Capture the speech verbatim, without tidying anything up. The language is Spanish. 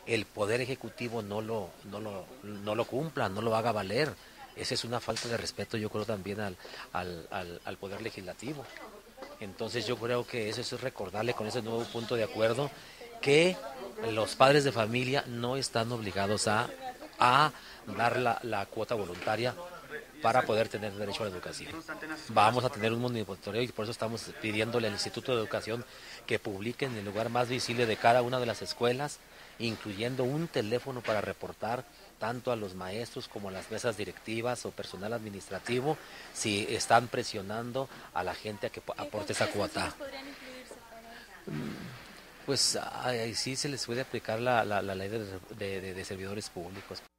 el Poder Ejecutivo no lo, no lo, no lo cumpla, no lo haga valer. Esa es una falta de respeto, yo creo, también al, al, al, al Poder Legislativo. Entonces yo creo que eso es recordarle con ese nuevo punto de acuerdo que los padres de familia no están obligados a, a dar la, la cuota voluntaria para poder tener derecho a la educación. Vamos a tener un monitoreo y por eso estamos pidiéndole al Instituto de Educación que publique en el lugar más visible de cada una de las escuelas, incluyendo un teléfono para reportar tanto a los maestros como a las mesas directivas o personal administrativo si están presionando a la gente a que aporte esa cuota. Pues ahí sí se les puede aplicar la, la, la ley de, de, de servidores públicos.